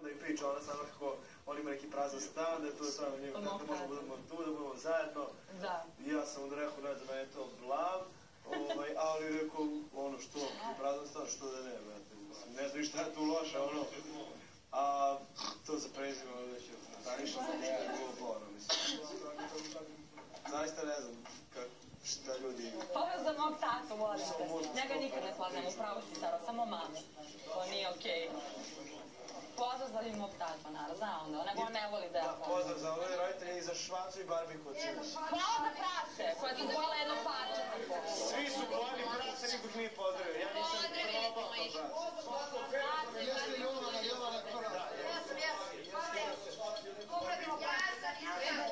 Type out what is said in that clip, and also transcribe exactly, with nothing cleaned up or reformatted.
Da im priča ona samo kako on ima neki prazan stan, da je to stvarno njima, da možemo budemo tu, da budemo zajedno. Da. I ja sam onda rekao, ne znam, meni je to blav, ovaj, ali rekao, ono što, prazan stan, što da ne, brate, ne znam šta je tu loše, ono. A to za prezime, ono da će staniša za njega je bilo bolno, mislim. Zaista ne znam šta ljudi... Ovo za mog tatu volite. Njega nikad ne poznam, upravo si Saro, samo mamu. To nije okej. Pozdrav za mog tata, naravno, zna onda, nego on ne voli da ja poznam. Da, pozdrav za ove roditelje i za Švacu i Barbiku od sebe. Hvala za prase, koja su pojela jedno parče. Svi su pojeli prase, niko ih nije pozdravio. Ja nisam probao to prase. Jeste Jovana, Jovana prva. Ja sam, ja sam. Ja sam, ja sam.